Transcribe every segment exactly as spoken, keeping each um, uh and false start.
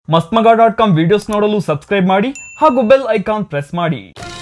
ಮಸ್ತ್ Maga dot com videos ನೋಡಲು subscribe ಮಾಡಿ ಹಾಗೂ ಬೆಲ್ ಐಕಾನ್ ಪ್ರೆಸ್ ಮಾಡಿ.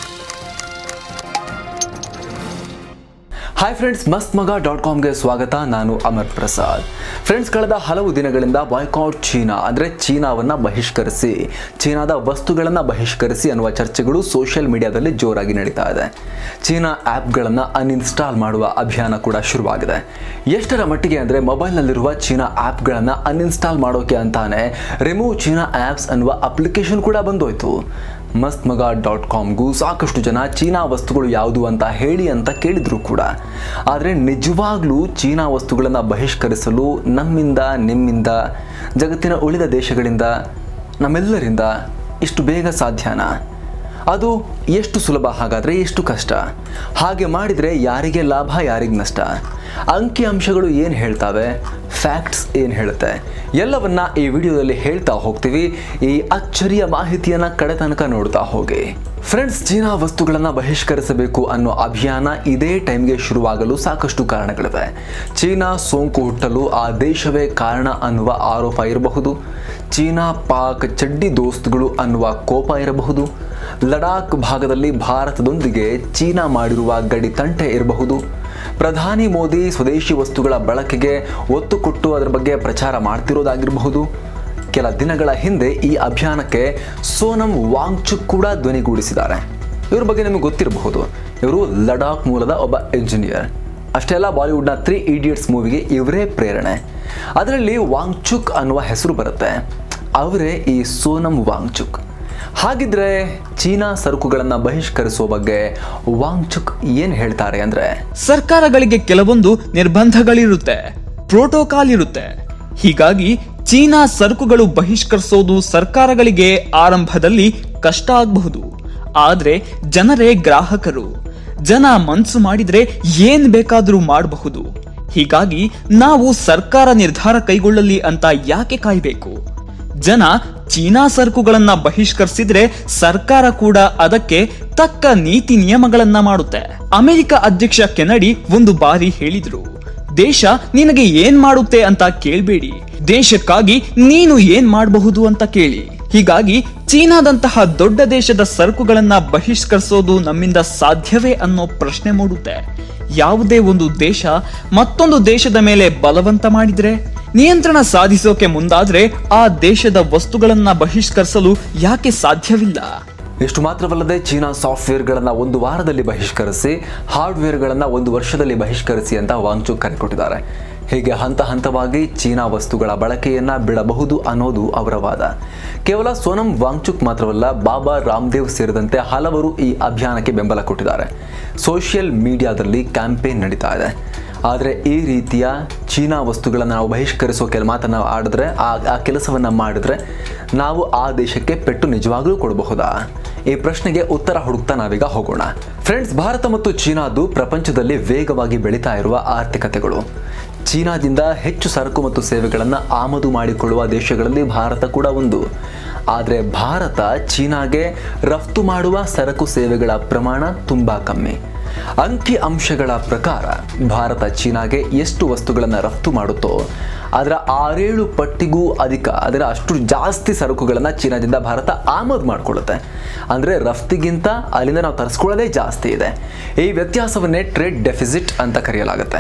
Hi friends, Mast Maga dot ಕಾಮ್ಗೆ ಸ್ವಾಗತ. ನಾನು ಅಮರ್ ಪ್ರಸಾದ್. ಫ್ರೆಂಡ್ಸ್, ಕಳೆದ ಹಲವು ದಿನಗಳಿಂದ ಬಾಯ್ಕಾಟ್ ಚೀನಾ ಅಂದರೆ ಚೀನಾವನ್ನು ಬಹಿಷ್ಕರಿಸಿ, ಚೀನಾದ ವಸ್ತುಗಳನ್ನು ಬಹಿಷ್ಕರಿಸಿ ಅನ್ನುವ ಚರ್ಚೆಗಳು ಸೋಷಿಯಲ್ ಮೀಡಿಯಾದಲ್ಲಿ ಜೋರಾಗಿ ನಡೀತಾ ಇದೆ. ಚೀನಾ ಆ್ಯಪ್ಗಳನ್ನು ಅನ್ಇನ್ಸ್ಟಾಲ್ ಮಾಡುವ ಅಭಿಯಾನ ಕೂಡ ಶುರುವಾಗಿದೆ. ಎಷ್ಟರ ಮಟ್ಟಿಗೆ ಅಂದರೆ ಮೊಬೈಲ್ನಲ್ಲಿರುವ ಚೀನಾ ಆ್ಯಪ್ಗಳನ್ನು ಅನ್ಇನ್ಸ್ಟಾಲ್ ಮಾಡೋಕೆ ಅಂತಾನೆ ರಿಮೂವ್ ಚೀನಾ ಆ್ಯಪ್ಸ್ ಅನ್ನುವ ಅಪ್ಲಿಕೇಶನ್ ಕೂಡ ಬಂದೋಯ್ತು. ಮಸ್ತ್ ಮಗಾ ಡಾಟ್ ಕಾಮ್ಗೂ ಸಾಕಷ್ಟು ಜನ ಚೀನಾ ವಸ್ತುಗಳು ಯಾವುದು ಅಂತ ಹೇಳಿ ಅಂತ ಕೇಳಿದ್ರು ಕೂಡ. ಆದರೆ ನಿಜವಾಗ್ಲೂ ಚೀನಾ ವಸ್ತುಗಳನ್ನು ಬಹಿಷ್ಕರಿಸಲು ನಮ್ಮಿಂದ, ನಿಮ್ಮಿಂದ, ಜಗತ್ತಿನ ಉಳಿದ ದೇಶಗಳಿಂದ, ನಮ್ಮೆಲ್ಲರಿಂದ ಇಷ್ಟು ಬೇಗ ಸಾಧ್ಯನಾ? ಅದು ಎಷ್ಟು ಸುಲಭ? ಹಾಗಾದರೆ ಎಷ್ಟು ಕಷ್ಟ? ಹಾಗೆ ಮಾಡಿದರೆ ಯಾರಿಗೆ ಲಾಭ, ಯಾರಿಗೆ ನಷ್ಟ? ಅಂಕಿ ಅಂಶಗಳು ಏನು ಹೇಳ್ತಾವೆ, ಫ್ಯಾಕ್ಟ್ಸ್ ಏನು ಹೇಳುತ್ತೆ, ಎಲ್ಲವನ್ನ ಈ ವಿಡಿಯೋದಲ್ಲಿ ಹೇಳ್ತಾ ಹೋಗ್ತೀವಿ. ಈ ಅಚ್ಚರಿಯ ಮಾಹಿತಿಯನ್ನು ಕಡೆ ತನಕ ನೋಡ್ತಾ ಹೋಗಿ. ಫ್ರೆಂಡ್ಸ್, ಚೀನಾ ವಸ್ತುಗಳನ್ನು ಬಹಿಷ್ಕರಿಸಬೇಕು ಅನ್ನೋ ಅಭಿಯಾನ ಇದೇ ಟೈಮ್ಗೆ ಶುರುವಾಗಲು ಸಾಕಷ್ಟು ಕಾರಣಗಳಿವೆ. ಚೀನಾ ಸೋಂಕು ಹುಟ್ಟಲು ಆ ದೇಶವೇ ಕಾರಣ ಅನ್ನುವ ಆರೋಪ ಇರಬಹುದು, ಚೀನಾ ಪಾಕ್ ಚಡ್ಡಿ ದೋಸ್ತ್ಗಳು ಅನ್ನುವ ಕೋಪ ಇರಬಹುದು, ಲಡಾಖ್ ಭಾಗದಲ್ಲಿ ಭಾರತದೊಂದಿಗೆ ಚೀನಾ ಮಾಡಿರುವ ಗಡಿ ತಂಟೆ ಇರಬಹುದು, ಪ್ರಧಾನಿ ಮೋದಿ ಸ್ವದೇಶಿ ವಸ್ತುಗಳ ಬಳಕೆಗೆ ಒತ್ತು ಕೊಟ್ಟು ಅದರ ಬಗ್ಗೆ ಪ್ರಚಾರ ಮಾಡ್ತಿರೋದಾಗಿರಬಹುದು. ಕೆಲ ದಿನಗಳ ಹಿಂದೆ ಈ ಅಭಿಯಾನಕ್ಕೆ ಸೋನಂ ವಾಂಗ್ಚುಕ್ ಕೂಡ ಧ್ವನಿಗೂಡಿಸಿದ್ದಾರೆ. ಇವ್ರ ಬಗ್ಗೆ ನಿಮಗೆ ಗೊತ್ತಿರಬಹುದು. ಇವರು ಲಡಾಖ್ ಮೂಲದ ಒಬ್ಬ ಇಂಜಿನಿಯರ್. ಅಷ್ಟೇ ಅಲ್ಲ, ಬಾಲಿವುಡ್ನ ತ್ರೀ ಇಡಿಯಟ್ಸ್ ಮೂವಿಗೆ ಇವರೇ ಪ್ರೇರಣೆ. ಅದರಲ್ಲಿ ವಾಂಗ್ಚುಕ್ ಅನ್ನುವ ಹೆಸರು ಬರುತ್ತೆ. ಅವರೇ ಈ ಸೋನಂ ವಾಂಗ್ಚುಕ್. ಹಾಗಿದ್ರೆ ಚೀನಾ ಸರಕುಗಳನ್ನು ಬಹಿಷ್ಕರಿಸುವ ಬಗ್ಗೆ ವಾಂಗ್ಚುಕ್ ಏನ್ ಹೇಳ್ತಾರೆ ಅಂದ್ರೆ, ಸರ್ಕಾರಗಳಿಗೆ ಕೆಲವೊಂದು ನಿರ್ಬಂಧಗಳಿರುತ್ತೆ, ಪ್ರೋಟೋಕಾಲ್ ಇರುತ್ತೆ. ಹೀಗಾಗಿ ಚೀನಾ ಸರಕುಗಳು ಬಹಿಷ್ಕರಿಸೋದು ಸರ್ಕಾರಗಳಿಗೆ ಆರಂಭದಲ್ಲಿ ಕಷ್ಟ ಆಗಬಹುದು. ಆದ್ರೆ ಜನರೇ ಗ್ರಾಹಕರು. ಜನ ಮನ್ಸು ಮಾಡಿದ್ರೆ ಏನ್ ಬೇಕಾದ್ರೂ ಮಾಡಬಹುದು. ಹೀಗಾಗಿ ನಾವು ಸರ್ಕಾರ ನಿರ್ಧಾರ ಕೈಗೊಳ್ಳಲಿ ಅಂತ ಯಾಕೆ ಕಾಯ್ಬೇಕು? ಜನ ಚೀನಾ ಸರಕುಗಳನ್ನ ಬಹಿಷ್ಕರಿಸಿದ್ರೆ ಸರ್ಕಾರ ಕೂಡ ಅದಕ್ಕೆ ತಕ್ಕ ನೀತಿ ನಿಯಮಗಳನ್ನ ಮಾಡುತ್ತೆ. ಅಮೆರಿಕ ಅಧ್ಯಕ್ಷ ಕೆನಡಿ ಒಂದು ಬಾರಿ ಹೇಳಿದ್ರು, ದೇಶ ನಿನಗೆ ಏನ್ ಮಾಡುತ್ತೆ ಅಂತ ಕೇಳ್ಬೇಡಿ, ದೇಶಕ್ಕಾಗಿ ನೀನು ಏನ್ ಮಾಡಬಹುದು ಅಂತ ಕೇಳಿ. ಹೀಗಾಗಿ ಚೀನಾದಂತಹ ದೊಡ್ಡ ದೇಶದ ಸರಕುಗಳನ್ನ ಬಹಿಷ್ಕರಿಸೋದು ನಮ್ಮಿಂದ ಸಾಧ್ಯವೇ ಅನ್ನೋ ಪ್ರಶ್ನೆ ಮೂಡುತ್ತೆ. ಯಾವುದೇ ಒಂದು ದೇಶ ಮತ್ತೊಂದು ದೇಶದ ಮೇಲೆ ಬಲವಂತ ಮಾಡಿದ್ರೆ, ನಿಯಂತ್ರಣ ಸಾಧಿಸೋಕೆ ಮುಂದಾದ್ರೆ ಆ ದೇಶದ ವಸ್ತುಗಳನ್ನ ಬಹಿಷ್ಕರಿಸಲು ಯಾಕೆ ಸಾಧ್ಯವಿಲ್ಲ? ಇಷ್ಟು ಮಾತ್ರವಲ್ಲದೆ ಚೀನಾ ಸಾಫ್ಟ್ವೇರ್ಗಳನ್ನ ಒಂದು ವಾರದಲ್ಲಿ ಬಹಿಷ್ಕರಿಸಿ, ಹಾರ್ಡ್ವೇರ್ಗಳನ್ನ ಒಂದು ವರ್ಷದಲ್ಲಿ ಬಹಿಷ್ಕರಿಸಿ ಅಂತ ವಾಂಗ್ಚುಕ್ ಕರೆ ಕೊಟ್ಟಿದ್ದಾರೆ. ಹೀಗೆ ಹಂತ ಹಂತವಾಗಿ ಚೀನಾ ವಸ್ತುಗಳ ಬಳಕೆಯನ್ನ ಬಿಡಬಹುದು ಅನ್ನೋದು ಅವರ ವಾದ. ಕೇವಲ ಸೋನಂ ವಾಂಗ್ಚುಕ್ ಮಾತ್ರವಲ್ಲ, ಬಾಬಾ ರಾಮದೇವ್ ಸೇರಿದಂತೆ ಹಲವರು ಈ ಅಭಿಯಾನಕ್ಕೆ ಬೆಂಬಲ ಕೊಟ್ಟಿದ್ದಾರೆ. ಸೋಷಿಯಲ್ ಮೀಡಿಯಾದಲ್ಲಿ ಕ್ಯಾಂಪೇನ್ ನಡೀತಾ ಇದೆ. ಆದರೆ ಈ ರೀತಿಯ ಚೀನಾ ವಸ್ತುಗಳನ್ನು ನಾವು ಬಹಿಷ್ಕರಿಸೋ ಕೆಲ ಮಾತನ್ನು ಆಡಿದ್ರೆ, ಆ ಆ ಕೆಲಸವನ್ನು ಮಾಡಿದ್ರೆ ನಾವು ಆ ದೇಶಕ್ಕೆ ಪೆಟ್ಟು ನಿಜವಾಗ್ಲೂ ಕೊಡಬಹುದಾ? ಈ ಪ್ರಶ್ನೆಗೆ ಉತ್ತರ ಹುಡುಕ್ತಾ ನಾವೀಗ ಹೋಗೋಣ. ಫ್ರೆಂಡ್ಸ್, ಭಾರತ ಮತ್ತು ಚೀನಾದು ಪ್ರಪಂಚದಲ್ಲಿ ವೇಗವಾಗಿ ಬೆಳೀತಾ ಇರುವ ಆರ್ಥಿಕತೆಗಳು. ಚೀನಾದಿಂದ ಹೆಚ್ಚು ಸರಕು ಮತ್ತು ಸೇವೆಗಳನ್ನು ಆಮದು ಮಾಡಿಕೊಳ್ಳುವ ದೇಶಗಳಲ್ಲಿ ಭಾರತ ಕೂಡ ಒಂದು. ಆದರೆ ಭಾರತ ಚೀನಾಗೆ ರಫ್ತು ಮಾಡುವ ಸರಕು ಸೇವೆಗಳ ಪ್ರಮಾಣ ತುಂಬ ಕಮ್ಮಿ. ಅಂಕಿ ಅಂಶಗಳ ಪ್ರಕಾರ ಭಾರತ ಚೀನಾಗೆ ಎಷ್ಟು ವಸ್ತುಗಳನ್ನು ರಫ್ತು ಮಾಡುತ್ತೋ ಅದರ ಆರೇಳು ಪಟ್ಟಿಗೂ ಅಧಿಕ, ಅದರ ಅಷ್ಟು ಜಾಸ್ತಿ ಸರಕುಗಳನ್ನು ಚೀನಾದಿಂದ ಭಾರತ ಆಮದು ಮಾಡಿಕೊಳ್ಳುತ್ತೆ. ಅಂದರೆ ರಫ್ತಿಗಿಂತ ಅಲ್ಲಿಂದ ನಾವು ತರಿಸ್ಕೊಳ್ಳೋದೇ ಜಾಸ್ತಿ ಇದೆ. ಈ ವ್ಯತ್ಯಾಸವನ್ನೇ ಟ್ರೇಡ್ ಡೆಫಿಸಿಟ್ ಅಂತ ಕರೆಯಲಾಗುತ್ತೆ.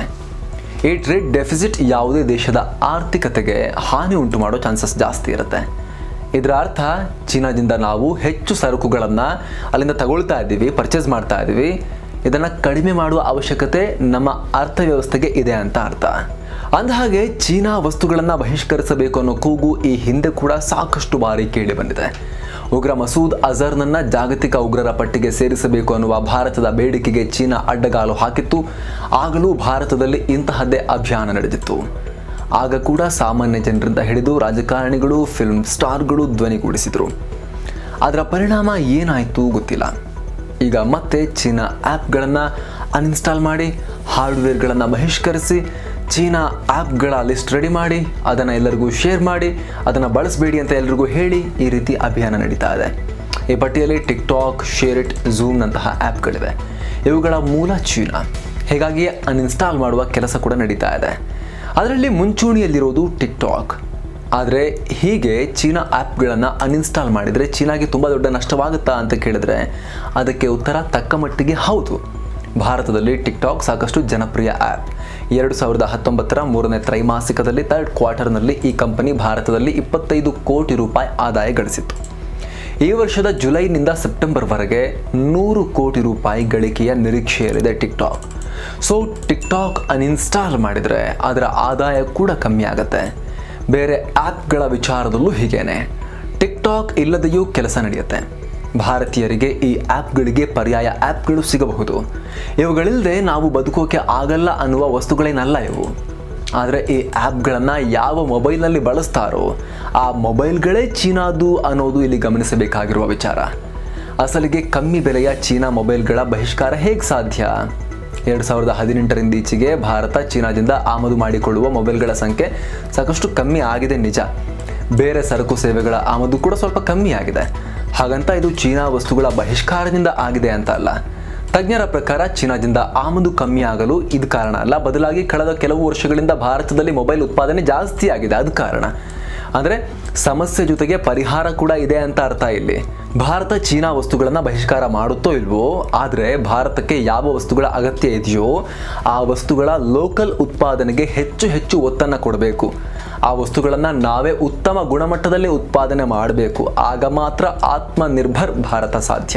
ಈ ಟ್ರೇಡ್ ಡೆಫಿಸಿಟ್ ಯಾವುದೇ ದೇಶದ ಆರ್ಥಿಕತೆಗೆ ಹಾನಿ ಉಂಟು ಮಾಡೋ ಚಾನ್ಸಸ್ ಜಾಸ್ತಿ ಇರುತ್ತೆ. ಇದರ ಅರ್ಥ ಚೀನಾದಿಂದ ನಾವು ಹೆಚ್ಚು ಸರಕುಗಳನ್ನು ಅಲ್ಲಿಂದ ತಗೊಳ್ತಾ ಇದ್ದೀವಿ, ಪರ್ಚೇಸ್ ಮಾಡ್ತಾ ಇದ್ದೀವಿ. ಇದನ್ನು ಕಡಿಮೆ ಮಾಡುವ ಅವಶ್ಯಕತೆ ನಮ್ಮ ಅರ್ಥವ್ಯವಸ್ಥೆಗೆ ಇದೆ ಅಂತ ಅರ್ಥ. ಅಂದಹಾಗೆ ಚೀನಾ ವಸ್ತುಗಳನ್ನು ಬಹಿಷ್ಕರಿಸಬೇಕು ಅನ್ನೋ ಕೂಗು ಈ ಹಿಂದೆ ಕೂಡ ಸಾಕಷ್ಟು ಬಾರಿ ಕೇಳಿ ಬಂದಿದೆ. ಉಗ್ರ ಮಸೂದ್ ಅಜರ್ನನ್ನ ಜಾಗತಿಕ ಉಗ್ರರ ಪಟ್ಟಿಗೆ ಸೇರಿಸಬೇಕು ಅನ್ನುವ ಭಾರತದ ಬೇಡಿಕೆಗೆ ಚೀನಾ ಅಡ್ಡಗಾಲು ಹಾಕಿತ್ತು. ಆಗಲೂ ಭಾರತದಲ್ಲಿ ಇಂತಹದ್ದೇ ಅಭಿಯಾನ ನಡೆದಿತ್ತು. ಆಗ ಕೂಡ ಸಾಮಾನ್ಯ ಜನರಿಂದ ಹಿಡಿದು ರಾಜಕಾರಣಿಗಳು, ಫಿಲ್ಮ್ ಸ್ಟಾರ್ಗಳು ಧ್ವನಿಗೂಡಿಸಿದ್ರು. ಅದರ ಪರಿಣಾಮ ಏನಾಯಿತು ಗೊತ್ತಿಲ್ಲ. ಈಗ ಮತ್ತೆ ಚೀನಾ ಆ್ಯಪ್ಗಳನ್ನು ಅನ್ಇನ್ಸ್ಟಾಲ್ ಮಾಡಿ, ಹಾರ್ಡ್ವೇರ್ಗಳನ್ನು ಬಹಿಷ್ಕರಿಸಿ, ಚೀನಾ ಆ್ಯಪ್ಗಳ ಲಿಸ್ಟ್ ರೆಡಿ ಮಾಡಿ, ಅದನ್ನು ಎಲ್ಲರಿಗೂ ಶೇರ್ ಮಾಡಿ, ಅದನ್ನು ಬಳಸಬೇಡಿ ಅಂತ ಎಲ್ರಿಗೂ ಹೇಳಿ ಈ ರೀತಿ ಅಭಿಯಾನ ನಡೀತಾ ಇದೆ. ಈ ಪಟ್ಟಿಯಲ್ಲಿ ಟಿಕ್ಟಾಕ್, ಶೇರಿಟ್, ಝೂಮ್ನಂತಹ ಆ್ಯಪ್ಗಳಿವೆ. ಇವುಗಳ ಮೂಲ ಚೀನಾ. ಹೀಗಾಗಿ ಅನ್ಇನ್ಸ್ಟಾಲ್ ಮಾಡುವ ಕೆಲಸ ಕೂಡ ನಡೀತಾ ಇದೆ. ಅದರಲ್ಲಿ ಮುಂಚೂಣಿಯಲ್ಲಿರೋದು ಟಿಕ್ಟಾಕ್. ಆದರೆ ಹೀಗೆ ಚೀನಾ ಆ್ಯಪ್ಗಳನ್ನು ಅನ್ಇನ್ಸ್ಟಾಲ್ ಮಾಡಿದರೆ ಚೀನಾಗೆ ತುಂಬ ದೊಡ್ಡ ನಷ್ಟವಾಗುತ್ತಾ ಅಂತ ಕೇಳಿದ್ರೆ ಅದಕ್ಕೆ ಉತ್ತರ ತಕ್ಕ ಮಟ್ಟಿಗೆ ಹೌದು. ಭಾರತದಲ್ಲಿ ಟಿಕ್ಟಾಕ್ ಸಾಕಷ್ಟು ಜನಪ್ರಿಯ ಆ್ಯಪ್. ಎರಡು ಸಾವಿರದ ಹತ್ತೊಂಬತ್ತರ ಮೂರನೇ ತ್ರೈಮಾಸಿಕದಲ್ಲಿ ಥರ್ಡ್ ಕ್ವಾರ್ಟರ್ನಲ್ಲಿ ಈ ಕಂಪನಿ ಭಾರತದಲ್ಲಿ ಇಪ್ಪತ್ತೈದು ಕೋಟಿ ರೂಪಾಯಿ ಆದಾಯ ಗಳಿಸಿತ್ತು. ಈ ವರ್ಷದ ಜುಲೈನಿಂದ ಸೆಪ್ಟೆಂಬರ್ವರೆಗೆ ನೂರು ಕೋಟಿ ರೂಪಾಯಿ ಗಳಿಕೆಯ ನಿರೀಕ್ಷೆಯಲ್ಲಿದೆ ಟಿಕ್ಟಾಕ್. ಸೊ ಟಿಕ್ಟಾಕ್ ಅನ್ಇನ್ಸ್ಟಾಲ್ ಮಾಡಿದರೆ ಅದರ ಆದಾಯ ಕೂಡ ಕಮ್ಮಿ ಆಗುತ್ತೆ. ಬೇರೆ ಆ್ಯಪ್ಗಳ ವಿಚಾರದಲ್ಲೂ ಹೀಗೇನೆ. ಟಿಕ್ಟಾಕ್ ಇಲ್ಲದೆಯೂ ಕೆಲಸ ನಡೆಯುತ್ತೆ. ಭಾರತೀಯರಿಗೆ ಈ ಆ್ಯಪ್ಗಳಿಗೆ ಪರ್ಯಾಯ ಆ್ಯಪ್ಗಳು ಸಿಗಬಹುದು. ಇವುಗಳಿಲ್ಲದೆ ನಾವು ಬದುಕೋಕೆ ಆಗಲ್ಲ ಅನ್ನುವ ವಸ್ತುಗಳೇನಲ್ಲ ಇವು. ಆದರೆ ಈ ಆ್ಯಪ್ಗಳನ್ನು ಯಾವ ಮೊಬೈಲ್ನಲ್ಲಿ ಬಳಸ್ತಾರೋ ಆ ಮೊಬೈಲ್ಗಳೇ ಚೀನಾದು ಅನ್ನೋದು ಇಲ್ಲಿ ಗಮನಿಸಬೇಕಾಗಿರುವ ವಿಚಾರ. ಅಸಲಿಗೆ ಕಮ್ಮಿ ಬೆಲೆಯ ಚೀನಾ ಮೊಬೈಲ್ಗಳ ಬಹಿಷ್ಕಾರ ಹೇಗೆ ಸಾಧ್ಯ? ಎರಡು ಸಾವಿರದ ಹದಿನೆಂಟರಿಂದ ಈಚೆಗೆ ಭಾರತ ಚೀನಾದಿಂದ ಆಮದು ಮಾಡಿಕೊಳ್ಳುವ ಮೊಬೈಲ್ಗಳ ಸಂಖ್ಯೆ ಸಾಕಷ್ಟು ಕಮ್ಮಿ ಆಗಿದೆ ನಿಜ. ಬೇರೆ ಸರಕು ಸೇವೆಗಳ ಆಮದು ಕೂಡ ಸ್ವಲ್ಪ ಕಮ್ಮಿ ಆಗಿದೆ. ಹಾಗಂತ ಇದು ಚೀನಾ ವಸ್ತುಗಳ ಬಹಿಷ್ಕಾರದಿಂದ ಆಗಿದೆ ಅಂತ ಅಲ್ಲ. ತಜ್ಞರ ಪ್ರಕಾರ ಚೀನಾದಿಂದ ಆಮದು ಕಮ್ಮಿ ಆಗಲು ಇದು ಕಾರಣ ಅಲ್ಲ, ಬದಲಾಗಿ ಕಳೆದ ಕೆಲವು ವರ್ಷಗಳಿಂದ ಭಾರತದಲ್ಲಿ ಮೊಬೈಲ್ ಉತ್ಪಾದನೆ ಜಾಸ್ತಿ ಆಗಿದೆ, ಅದು ಕಾರಣ. ಅಂದರೆ ಸಮಸ್ಯೆ ಜೊತೆಗೆ ಪರಿಹಾರ ಕೂಡ ಇದೆ ಅಂತ ಅರ್ಥ ಇಲ್ಲಿ. ಭಾರತ ಚೀನಾ ವಸ್ತುಗಳನ್ನು ಬಹಿಷ್ಕಾರ ಮಾಡುತ್ತೋ ಇಲ್ವೋ, ಆದರೆ ಭಾರತಕ್ಕೆ ಯಾವ ವಸ್ತುಗಳ ಅಗತ್ಯ ಇದೆಯೋ ಆ ವಸ್ತುಗಳ ಲೋಕಲ್ ಉತ್ಪಾದನೆಗೆ ಹೆಚ್ಚು ಹೆಚ್ಚು ಒತ್ತನ್ನು ಕೊಡಬೇಕು. ಆ ವಸ್ತುಗಳನ್ನು ನಾವೇ ಉತ್ತಮ ಗುಣಮಟ್ಟದಲ್ಲಿ ಉತ್ಪಾದನೆ ಮಾಡಬೇಕು. ಆಗ ಮಾತ್ರ ಆತ್ಮನಿರ್ಭರ್ ಭಾರತ ಸಾಧ್ಯ.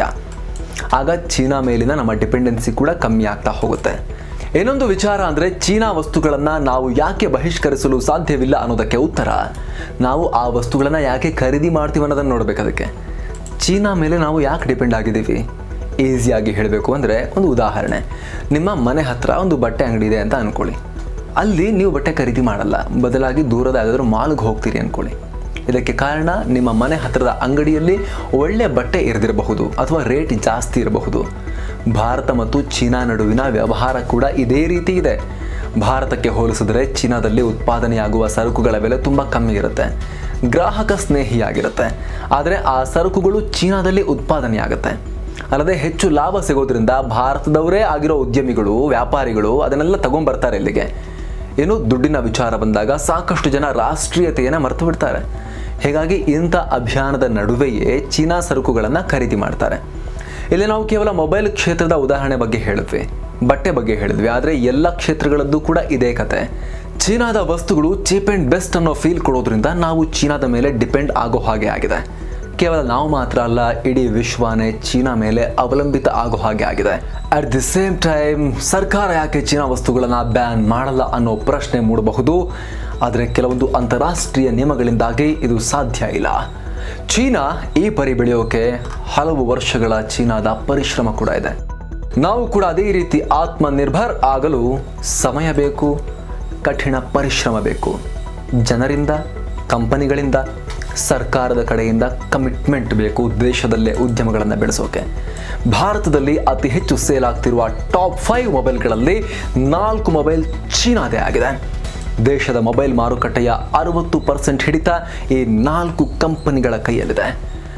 ಆಗ ಚೀನಾ ಮೇಲಿನ ನಮ್ಮ ಡಿಪೆಂಡೆನ್ಸಿ ಕೂಡ ಕಮ್ಮಿ ಆಗ್ತಾ ಹೋಗುತ್ತೆ. ಇನ್ನೊಂದು ವಿಚಾರ ಅಂದರೆ ಚೀನಾ ವಸ್ತುಗಳನ್ನು ನಾವು ಯಾಕೆ ಬಹಿಷ್ಕರಿಸಲು ಸಾಧ್ಯವಿಲ್ಲ ಅನ್ನೋದಕ್ಕೆ ಉತ್ತರ, ನಾವು ಆ ವಸ್ತುಗಳನ್ನು ಯಾಕೆ ಖರೀದಿ ಮಾಡ್ತೀವಿ ಅನ್ನೋದನ್ನು ನೋಡಬೇಕು. ಅದಕ್ಕೆ ಚೀನಾ ಮೇಲೆ ನಾವು ಯಾಕೆ ಡಿಪೆಂಡ್ ಆಗಿದ್ದೀವಿ? ಈಸಿಯಾಗಿ ಹೇಳಬೇಕು ಅಂದರೆ ಒಂದು ಉದಾಹರಣೆ, ನಿಮ್ಮ ಮನೆ ಹತ್ರ ಒಂದು ಬಟ್ಟೆ ಅಂಗಡಿ ಇದೆ ಅಂತ ಅಂದ್ಕೊಳ್ಳಿ. ಅಲ್ಲಿ ನೀವು ಬಟ್ಟೆ ಖರೀದಿ ಮಾಡಲ್ಲ, ಬದಲಾಗಿ ದೂರದ ಯಾವುದಾದ್ರೂ ಮಾಲ್ಗೆ ಹೋಗ್ತೀರಿ ಅಂದ್ಕೊಳ್ಳಿ. ಇದಕ್ಕೆ ಕಾರಣ ನಿಮ್ಮ ಮನೆ ಹತ್ತಿರದ ಅಂಗಡಿಯಲ್ಲಿ ಒಳ್ಳೆ ಬಟ್ಟೆ ಇರದಿರಬಹುದು ಅಥವಾ ರೇಟ್ ಜಾಸ್ತಿ ಇರಬಹುದು. ಭಾರತ ಮತ್ತು ಚೀನಾ ನಡುವಿನ ವ್ಯವಹಾರ ಕೂಡ ಇದೇ ರೀತಿ ಇದೆ. ಭಾರತಕ್ಕೆ ಹೋಲಿಸಿದರೆ ಚೀನಾದಲ್ಲಿ ಉತ್ಪಾದನೆಯಾಗುವ ಸರಕುಗಳ ಬೆಲೆ ತುಂಬ ಕಮ್ಮಿ ಇರುತ್ತೆ, ಗ್ರಾಹಕ ಸ್ನೇಹಿಯಾಗಿರುತ್ತೆ. ಆದರೆ ಆ ಸರಕುಗಳು ಚೀನಾದಲ್ಲಿ ಉತ್ಪಾದನೆಯಾಗುತ್ತೆ. ಅಲ್ಲದೆ ಹೆಚ್ಚು ಲಾಭ ಸಿಗೋದ್ರಿಂದ ಭಾರತದವರೇ ಆಗಿರೋ ಉದ್ಯಮಿಗಳು, ವ್ಯಾಪಾರಿಗಳು ಅದನ್ನೆಲ್ಲ ತಗೊಂಡ್ಬರ್ತಾರೆ ಇಲ್ಲಿಗೆ. ಏನು ದುಡ್ಡಿನ ವಿಚಾರ ಬಂದಾಗ ಸಾಕಷ್ಟು ಜನ ರಾಷ್ಟ್ರೀಯತೆಯನ್ನು ಮರೆತು ಬಿಡ್ತಾರೆ. ಹೀಗಾಗಿ ಇಂಥ ಅಭಿಯಾನದ ನಡುವೆಯೇ ಚೀನಾ ಸರಕುಗಳನ್ನು ಖರೀದಿ ಮಾಡ್ತಾರೆ. ಇಲ್ಲಿ ನಾವು ಕೇವಲ ಮೊಬೈಲ್ ಕ್ಷೇತ್ರದ ಉದಾಹರಣೆ ಬಗ್ಗೆ ಹೇಳಿದ್ವಿ, ಬಟ್ಟೆ ಬಗ್ಗೆ ಹೇಳಿದ್ವಿ, ಆದರೆ ಎಲ್ಲ ಕ್ಷೇತ್ರಗಳದ್ದು ಕೂಡ ಇದೇ ಕತೆ. ಚೀನಾದ ವಸ್ತುಗಳು ಚೀಪ್ ಆ್ಯಂಡ್ ಬೆಸ್ಟ್ ಅನ್ನೋ ಫೀಲ್ ಕೊಡೋದ್ರಿಂದ ನಾವು ಚೀನಾದ ಮೇಲೆ ಡಿಪೆಂಡ್ ಆಗೋ ಹಾಗೆ ಆಗಿದೆ. ಕೇವಲ ನಾವು ಮಾತ್ರ ಅಲ್ಲ, ಇಡೀ ವಿಶ್ವನೇ ಚೀನಾ ಮೇಲೆ ಅವಲಂಬಿತ ಆಗೋ ಹಾಗೆ ಆಗಿದೆ. ಅಟ್ ದಿ ಸೇಮ್ ಟೈಮ್ ಸರ್ಕಾರ ಯಾಕೆ ಚೀನಾ ವಸ್ತುಗಳನ್ನು ಬ್ಯಾನ್ ಮಾಡಲ್ಲ ಅನ್ನೋ ಪ್ರಶ್ನೆ ಮೂಡಬಹುದು. ಆದರೆ ಕೆಲವೊಂದು ಅಂತಾರಾಷ್ಟ್ರೀಯ ನಿಯಮಗಳಿಂದಾಗಿ ಇದು ಸಾಧ್ಯ ಇಲ್ಲ. ಚೀನಾ ಈ ಪರಿ ಬೆಳೆಯೋಕೆ ಹಲವು ವರ್ಷಗಳ ಚೀನಾದ ಪರಿಶ್ರಮ ಕೂಡ ಇದೆ. ನಾವು ಕೂಡ ಅದೇ ರೀತಿ ಆತ್ಮನಿರ್ಭರ್ ಆಗಲು ಸಮಯ ಬೇಕು, ಕಠಿಣ ಪರಿಶ್ರಮ ಬೇಕು. ಜನರಿಂದ, ಕಂಪನಿಗಳಿಂದ, ಸರ್ಕಾರದ ಕಡೆಯಿಂದ ಕಮಿಟ್ಮೆಂಟ್ ಬೇಕು ದೇಶದಲ್ಲೇ ಉದ್ಯಮಗಳನ್ನು ಬೆಳೆಸೋಕೆ. ಭಾರತದಲ್ಲಿ ಅತಿ ಹೆಚ್ಚು ಸೇಲ್ ಆಗ್ತಿರುವ ಟಾಪ್ ಫೈವ್ ಮೊಬೈಲ್ಗಳಲ್ಲಿ ನಾಲ್ಕು ಮೊಬೈಲ್ ಚೀನಾದೇ ಆಗಿದೆ. ದೇಶದ ಮೊಬೈಲ್ ಮಾರುಕಟ್ಟೆಯ ಅರವತ್ತು ಪರ್ಸೆಂಟ್ ಹಿಡಿತ ಈ ನಾಲ್ಕು ಕಂಪನಿಗಳ ಕೈಯಲ್ಲಿದೆ.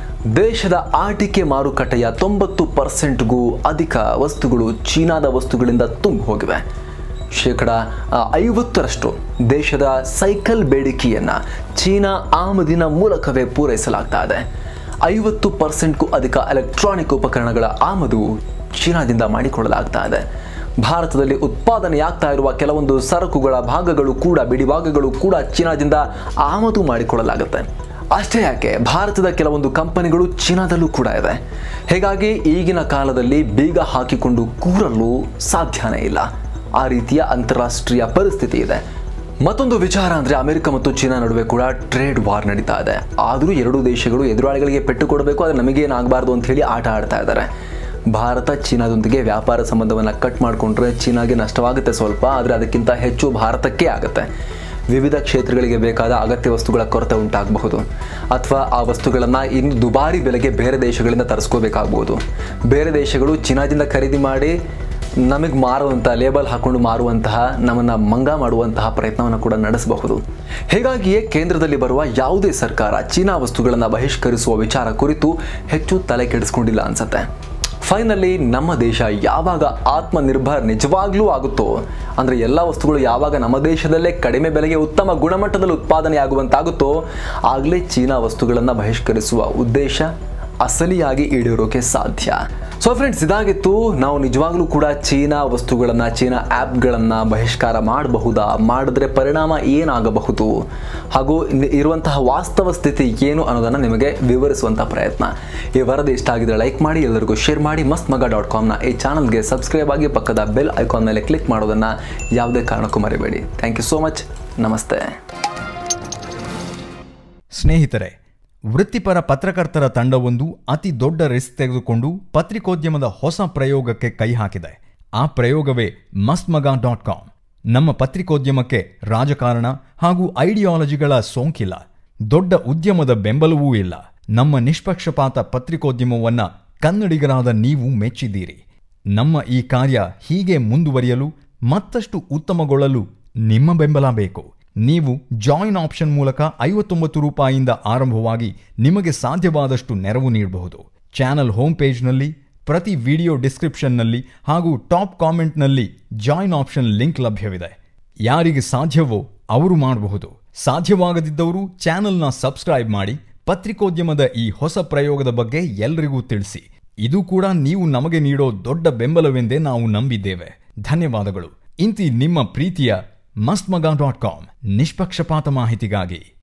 ದೇಶದ ಆಟಿಕೆ ಮಾರುಕಟ್ಟೆಯ ತೊಂಬತ್ತು ಪರ್ಸೆಂಟ್ಗೂ ಅಧಿಕ ವಸ್ತುಗಳು ಚೀನಾದ ವಸ್ತುಗಳಿಂದ ತುಂಬಿ ಹೋಗಿವೆ. ಶೇಕಡ ಐವತ್ತರಷ್ಟು ದೇಶದ ಸೈಕಲ್ ಬೇಡಿಕೆಯನ್ನು ಚೀನಾ ಆಮದಿನ ಮೂಲಕವೇ ಪೂರೈಸಲಾಗ್ತಾ ಇದೆ. ಐವತ್ತು ಪರ್ಸೆಂಟ್ಗೂ ಅಧಿಕ ಎಲೆಕ್ಟ್ರಾನಿಕ್ ಉಪಕರಣಗಳ ಆಮದು ಚೀನಾದಿಂದ ಮಾಡಿಕೊಳ್ಳಲಾಗ್ತಾ ಇದೆ. ಭಾರತದಲ್ಲಿ ಉತ್ಪಾದನೆಯಾಗ್ತಾ ಇರುವ ಕೆಲವೊಂದು ಸರಕುಗಳ ಭಾಗಗಳು ಕೂಡ, ಬಿಡಿಭಾಗಗಳು ಕೂಡ ಚೀನಾದಿಂದ ಆಮದು ಮಾಡಿಕೊಳ್ಳಲಾಗುತ್ತೆ. ಅಷ್ಟೇ ಯಾಕೆ, ಭಾರತದ ಕೆಲವೊಂದು ಕಂಪನಿಗಳು ಚೀನಾದಲ್ಲೂ ಕೂಡ ಇದೆ. ಹೀಗಾಗಿ ಈಗಿನ ಕಾಲದಲ್ಲಿ ಬೀಗ ಹಾಕಿಕೊಂಡು ಕೂರಲು ಸಾಧ್ಯನೇ ಇಲ್ಲ. ಆ ರೀತಿಯ ಅಂತಾರಾಷ್ಟ್ರೀಯ ಪರಿಸ್ಥಿತಿ ಇದೆ. ಮತ್ತೊಂದು ವಿಚಾರ ಅಂದರೆ ಅಮೆರಿಕ ಮತ್ತು ಚೀನಾ ನಡುವೆ ಕೂಡ ಟ್ರೇಡ್ ವಾರ್ ನಡೀತಾ ಇದೆ. ಆದರೂ ಎರಡೂ ದೇಶಗಳು ಎದುರಾಳಿಗಳಿಗೆ ಪೆಟ್ಟು ಕೊಡಬೇಕು, ಆದರೆ ನಮಗೇನಾಗಬಾರ್ದು ಅಂತ ಹೇಳಿ ಆಟ ಆಡ್ತಾ ಇದ್ದಾರೆ. ಭಾರತ ಚೀನಾದೊಂದಿಗೆ ವ್ಯಾಪಾರ ಸಂಬಂಧವನ್ನು ಕಟ್ ಮಾಡಿಕೊಂಡ್ರೆ ಚೀನಾಗೆ ನಷ್ಟವಾಗುತ್ತೆ ಸ್ವಲ್ಪ, ಆದರೆ ಅದಕ್ಕಿಂತ ಹೆಚ್ಚು ಭಾರತಕ್ಕೆ ಆಗುತ್ತೆ. ವಿವಿಧ ಕ್ಷೇತ್ರಗಳಿಗೆ ಬೇಕಾದ ಅಗತ್ಯ ವಸ್ತುಗಳ ಕೊರತೆ ಉಂಟಾಗಬಹುದು, ಅಥವಾ ಆ ವಸ್ತುಗಳನ್ನು ಇನ್ನು ದುಬಾರಿ ಬೆಲೆಗೆ ಬೇರೆ ದೇಶಗಳಿಂದ ತರಿಸ್ಕೋಬೇಕಾಗ್ಬೋದು. ಬೇರೆ ದೇಶಗಳು ಚೀನಾದಿಂದ ಖರೀದಿ ಮಾಡಿ ನಮಗೆ ಮಾರುವಂತಹ, ಲೇಬಲ್ ಹಾಕೊಂಡು ಮಾರುವಂತಹ, ನಮ್ಮನ್ನು ಮಂಗ ಮಾಡುವಂತಹ ಪ್ರಯತ್ನವನ್ನು ಕೂಡ ನಡೆಸಬಹುದು. ಹೀಗಾಗಿಯೇ ಕೇಂದ್ರದಲ್ಲಿ ಬರುವ ಯಾವುದೇ ಸರ್ಕಾರ ಚೀನಾ ವಸ್ತುಗಳನ್ನು ಬಹಿಷ್ಕರಿಸುವ ವಿಚಾರ ಕುರಿತು ಹೆಚ್ಚು ತಲೆ ಕೆಡಿಸ್ಕೊಂಡಿಲ್ಲ ಅನ್ಸುತ್ತೆ. ಫೈನಲಿ ನಮ್ಮ ದೇಶ ಯಾವಾಗ ಆತ್ಮನಿರ್ಭರ್ ನಿಜವಾಗ್ಲೂ ಆಗುತ್ತೋ, ಅಂದರೆ ಎಲ್ಲ ವಸ್ತುಗಳು ಯಾವಾಗ ನಮ್ಮ ದೇಶದಲ್ಲೇ ಕಡಿಮೆ ಬೆಲೆಗೆ ಉತ್ತಮ ಗುಣಮಟ್ಟದಲ್ಲಿ ಉತ್ಪಾದನೆ ಆಗುವಂತಾಗುತ್ತೋ ಆಗಲೇ ಚೀನಾ ವಸ್ತುಗಳನ್ನು ಬಹಿಷ್ಕರಿಸುವ ಉದ್ದೇಶ ಅಸಲಿಯಾಗಿ ಈಡೇರೋಕೆ ಸಾಧ್ಯ. ಸೊ ಫ್ರೆಂಡ್ಸ್, ಇದಾಗಿತ್ತು ನಾವು ನಿಜವಾಗ್ಲೂ ಕೂಡ ಚೀನಾ ವಸ್ತುಗಳನ್ನು, ಚೀನಾ ಆ್ಯಪ್ಗಳನ್ನು ಬಹಿಷ್ಕಾರ ಮಾಡಬಹುದಾ, ಮಾಡಿದ್ರೆ ಪರಿಣಾಮ ಏನಾಗಬಹುದು ಹಾಗೂ ಇರುವಂತಹ ವಾಸ್ತವ ಸ್ಥಿತಿ ಏನು ಅನ್ನೋದನ್ನು ನಿಮಗೆ ವಿವರಿಸುವಂಥ ಪ್ರಯತ್ನ. ಈ ವರದಿ ಇಷ್ಟ ಆಗಿದ್ರೆ ಲೈಕ್ ಮಾಡಿ, ಎಲ್ಲರಿಗೂ ಶೇರ್ ಮಾಡಿ. ಮಸ್ತ್ ಮಗ ಡಾಟ್ ಕಾಮ್ನ ಈ ಚಾನಲ್ಗೆ ಸಬ್ಸ್ಕ್ರೈಬ್ ಆಗಿ ಪಕ್ಕದ ಬೆಲ್ ಐಕಾನ್ ಮೇಲೆ ಕ್ಲಿಕ್ ಮಾಡೋದನ್ನು ಯಾವುದೇ ಕಾರಣಕ್ಕೂ ಮರಿಬೇಡಿ. Thank you so much. ನಮಸ್ತೆ ಸ್ನೇಹಿತರೆ, ವೃತ್ತಿಪರ ಪತ್ರಕರ್ತರ ತಂಡವೊಂದು ಅತಿ ದೊಡ್ಡ ರಿಸ್ಕ್ ತೆಗೆದುಕೊಂಡು ಪತ್ರಿಕೋದ್ಯಮದ ಹೊಸ ಪ್ರಯೋಗಕ್ಕೆ ಕೈ ಹಾಕಿದೆ. ಆ ಪ್ರಯೋಗವೇ ಮಸ್ತ್ ಮಗಾ ಡಾಟ್ ಕಾಮ್. ನಮ್ಮ ಪತ್ರಿಕೋದ್ಯಮಕ್ಕೆ ರಾಜಕಾರಣ ಹಾಗೂ ಐಡಿಯಾಲಜಿಗಳ ಸೋಂಕಿಲ್ಲ, ದೊಡ್ಡ ಉದ್ಯಮದ ಬೆಂಬಲವೂ ಇಲ್ಲ. ನಮ್ಮ ನಿಷ್ಪಕ್ಷಪಾತ ಪತ್ರಿಕೋದ್ಯಮವನ್ನ ಕನ್ನಡಿಗರಾದ ನೀವು ಮೆಚ್ಚಿದ್ದೀರಿ. ನಮ್ಮ ಈ ಕಾರ್ಯ ಹೀಗೆ ಮುಂದುವರಿಯಲು ಮತ್ತಷ್ಟು ಉತ್ತಮಗೊಳ್ಳಲು ನಿಮ್ಮ ಬೆಂಬಲ ಬೇಕು. ನೀವು ಜಾಯಿನ್ ಆಪ್ಷನ್ ಮೂಲಕ ಐವತ್ತೊಂಬತ್ತು ರೂಪಾಯಿಯಿಂದ ಆರಂಭವಾಗಿ ನಿಮಗೆ ಸಾಧ್ಯವಾದಷ್ಟು ನೆರವು ನೀಡಬಹುದು. ಚಾನಲ್ ಹೋಮ್ ಪೇಜ್ನಲ್ಲಿ, ಪ್ರತಿ ವಿಡಿಯೋ ಡಿಸ್ಕ್ರಿಪ್ಷನ್ನಲ್ಲಿ ಹಾಗೂ ಟಾಪ್ ಕಾಮೆಂಟ್ನಲ್ಲಿ ಜಾಯಿನ್ ಆಪ್ಷನ್ ಲಿಂಕ್ ಲಭ್ಯವಿದೆ. ಯಾರಿಗೆ ಸಾಧ್ಯವೋ ಅವರು ಮಾಡಬಹುದು. ಸಾಧ್ಯವಾಗದಿದ್ದವರು ಚಾನಲ್ನ ಸಬ್ಸ್ಕ್ರೈಬ್ ಮಾಡಿ ಪತ್ರಿಕೋದ್ಯಮದ ಈ ಹೊಸ ಪ್ರಯೋಗದ ಬಗ್ಗೆ ಎಲ್ಲರಿಗೂ ತಿಳಿಸಿ. ಇದು ಕೂಡ ನೀವು ನಮಗೆ ನೀಡೋ ದೊಡ್ಡ ಬೆಂಬಲವೆಂದೇ ನಾವು ನಂಬಿದ್ದೇವೆ. ಧನ್ಯವಾದಗಳು. ಇಂತಿ ನಿಮ್ಮ ಪ್ರೀತಿಯ ಮಸ್ತ್ ಮಗಾ ಡಾಟ್ ಕಾಮ್, ನಿಷ್ಪಕ್ಷಪಾತ ಮಾಹಿತಿಗಾಗಿ.